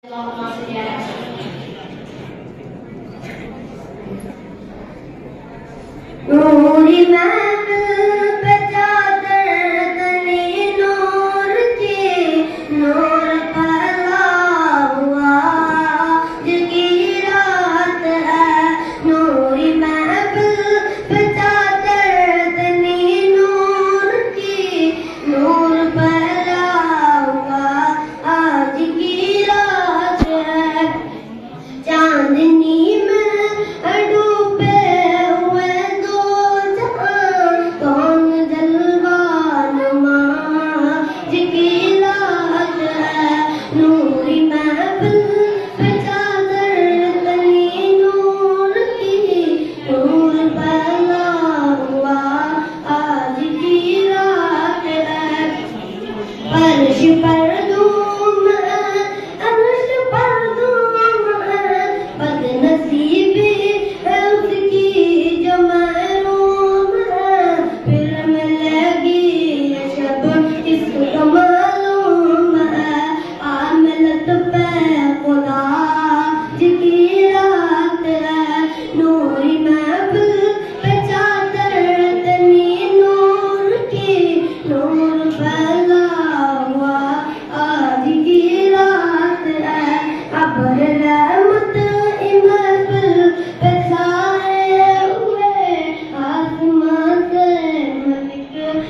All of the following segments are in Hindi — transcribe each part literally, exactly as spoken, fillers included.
नूरी महफिल पे चादर तनी नूर की, नूर फैला हुआ जिसकी रात है। नूरी महफिल पे चादर तनी नूर की, नूर फैला हुआ आज की रात है। चांदनी में डूबे हुए दो जहां, कौन जलवानुमा जिसकी रात है। नूरी महफिल पे चादर तनी नूर की, नूर फैला हुआ आज की रात है। फर्श पर धूम है, अर्श पर धूम है, बदनसीबी है उसकी जो महरूम है। फिर मिलेगी ये शब इसको मालूम है, आमिलत पे खुदा जिसकी रात है। नूरी महफिल पे चादर तनी नूर की, नूर फैला हुआ आज की रात है। अबर रहमत महफिल पे छाए हुए, आसमां से मलिक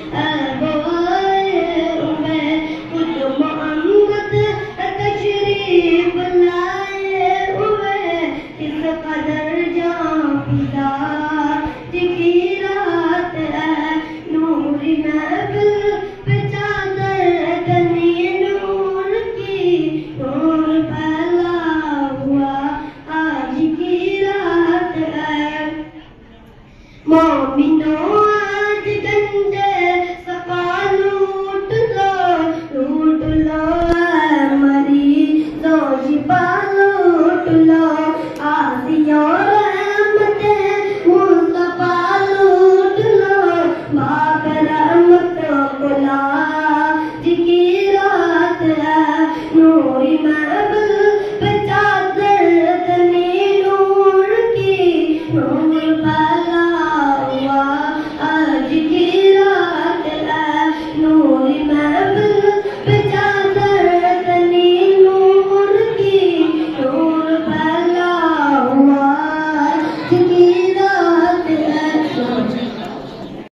आए हुए। खुद मोहम्मद तशरीफ लाए हुए, इस कदर जां फिदा जिसकी रात है। नूरी महफिल पे चादर तनी नूर की, नूर फैला हुआ आज की रात है। मोमिनो आज गंजे सफा लूट लो, लूट लो मरी जोशिबा लूट लो। आसियों रहमते मुस्तफा लूट लो, बाप रहमत खुला जिसकी रात है। नूरी